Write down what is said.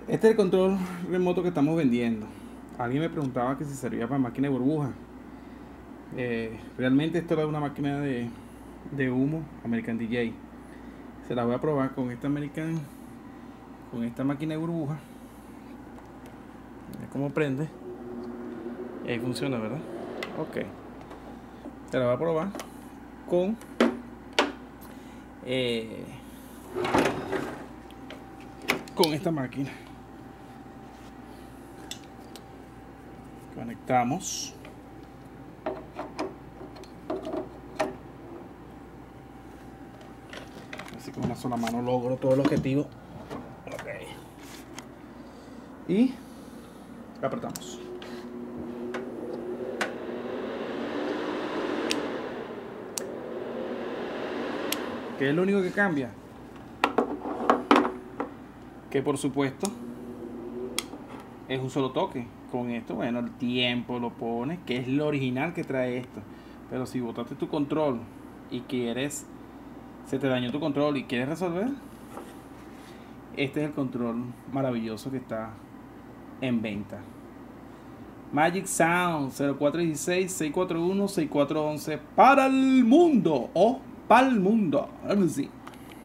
Este es el control remoto que estamos vendiendo. Alguien me preguntaba que si servía para máquina de burbuja. Realmente esto era una máquina de humo American DJ. Se la voy a probar con esta con esta máquina de burbuja. Mira cómo prende. Y ahí funciona, ¿verdad? Ok. Se la voy a probar con eh, con esta máquina. Conectamos. Así con una sola mano logro todo el objetivo. Ok. Y apretamos. ¿Qué es lo único que cambia? Que por supuesto es un solo toque. Con esto, bueno, el tiempo lo pones, que es lo original que trae esto. Pero si botaste tu control y quieres, se te dañó tu control y quieres resolver, este es el control maravilloso que está en venta. Magic Sound 0416-641-6411 para el mundo o para el mundo.